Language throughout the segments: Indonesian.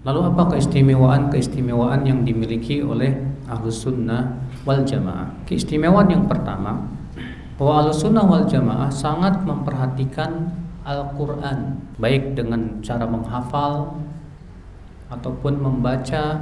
Lalu apa keistimewaan yang dimiliki oleh Ahlus Sunnah wal Jamaah? Keistimewaan yang pertama, bahwa Ahlus Sunnah wal Jamaah sangat memperhatikan Al-Quran, baik dengan cara menghafal ataupun membaca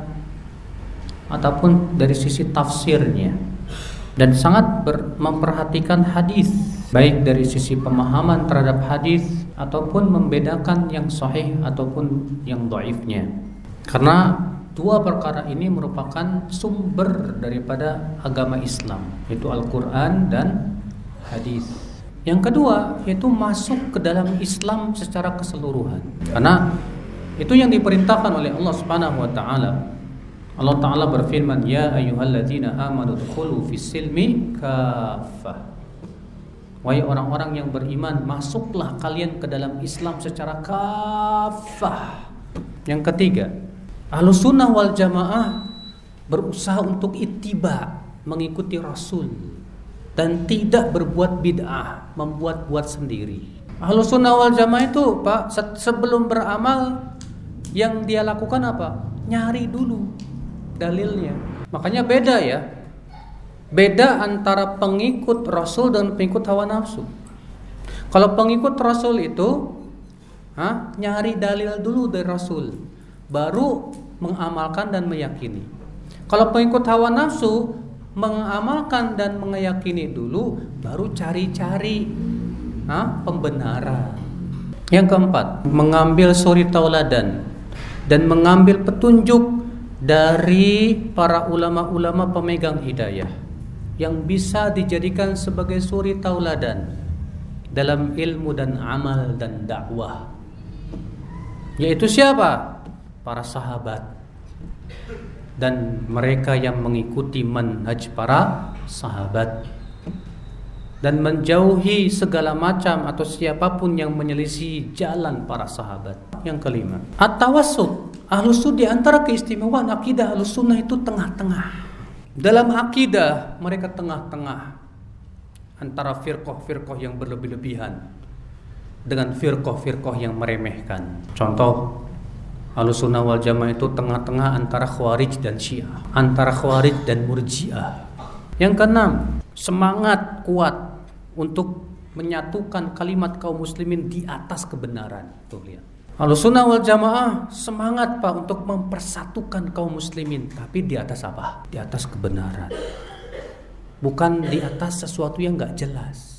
ataupun dari sisi tafsirnya, dan sangat memperhatikan hadis, baik dari sisi pemahaman terhadap hadis ataupun membedakan yang sahih ataupun yang dhaifnya. Karena dua perkara ini merupakan sumber daripada agama Islam, yaitu Al-Quran dan hadis. Yang kedua, yaitu masuk ke dalam Islam secara keseluruhan. Karena itu yang diperintahkan oleh Allah Subhanahu wa taala. Allah Ta'ala berfirman, ya ayyuhalladzina amanu dkhulu fis-silmi kaffah. Wahai orang-orang yang beriman, masuklah kalian ke dalam Islam secara kaffah. Yang ketiga, Ahlus Sunnah wal Jamaah berusaha untuk ittiba, mengikuti Rasul, dan tidak berbuat bid'ah, membuat-buat sendiri. Ahlus Sunnah wal Jamaah itu, Pak, sebelum beramal yang dia lakukan apa? Nyari dulu dalilnya. Makanya beda ya. Beda antara pengikut Rasul dan pengikut hawa nafsu. Kalau pengikut Rasul itu nyari dalil dulu dari Rasul, baru mengamalkan dan meyakini. Kalau pengikut hawa nafsu, mengamalkan dan meyakini dulu, baru cari-cari pembenaran. Yang keempat, mengambil suri tauladan dan mengambil petunjuk dari para ulama-ulama pemegang hidayah yang bisa dijadikan sebagai suri tauladan dalam ilmu dan amal dan dakwah. Yaitu siapa? Para sahabat dan mereka yang mengikuti manhaj para sahabat, dan menjauhi segala macam atau siapapun yang menyelisih jalan para sahabat. Yang kelima, at-tawassut. Ahlus Sunnah, di antara keistimewaan akidah Ahlus Sunnah itu tengah-tengah. Dalam akidah mereka tengah-tengah antara firqah-firqah yang berlebih-lebihan dengan firqah-firqah yang meremehkan. Contoh, Ahlus Sunnah wal Jamaah itu tengah-tengah antara Khawarij dan Syiah, antara Khawarij dan Murji'ah. Yang keenam, semangat kuat untuk menyatukan kalimat kaum muslimin di atas kebenaran. Tuh lihat. Ahlus Sunnah wal Jamaah semangat, Pak, untuk mempersatukan kaum muslimin, tapi di atas apa? Di atas kebenaran. Bukan di atas sesuatu yang enggak jelas.